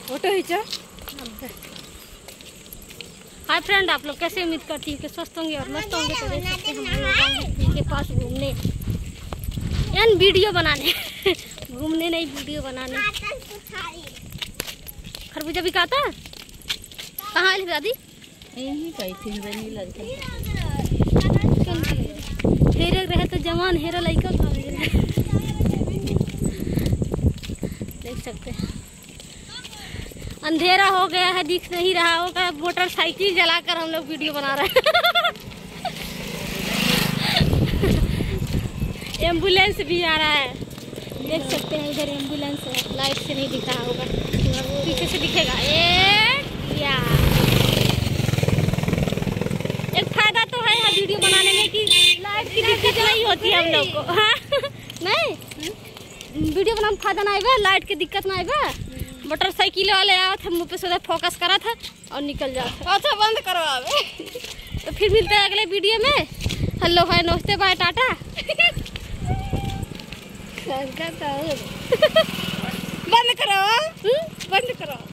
Photo खींचो। Hi friend, आप लोग कैसे? उम्मीद करती हूँ कि स्वस्थ होंगे और मस्त होंगे। तो देख सकते हैं हम लोग आए हैं इनके पास घूमने, यानी वीडियो बनाने घूमने नहीं, वीडियो बनाने। खरबूजा भी खाता है? कहाँ है दादी? यही कही थी हेरे रहे तो जवान हेरा लड़का खा रहे। देख सकते हैं अंधेरा हो गया है, दिख नहीं रहा होगा। मोटरसाइकिल जलाकर हम लोग वीडियो बना रहे हैं। एम्बुलेंस भी आ रहा है, देख सकते हैं। इधर एम्बुलेंस है, लाइट से नहीं दिख रहा होगा, पीछे से दिखेगा। एक फायदा तो है वीडियो बनाने में कि लाइट की दिक्कत नहीं होती है हम लोग को। हाँ? नहीं वीडियो बनाने में फायदा ना आएगा, लाइट की दिक्कत ना आएगा। मोटरसाइकिल वाले आए थे, मुँह पे सीधा फोकस करा था और निकल जाता। अच्छा बंद करो अब। तो फिर मिलते हैं अगले वीडियो में। हेलो हाय नमस्ते बाय टाटा। बंद करो, बंद करो।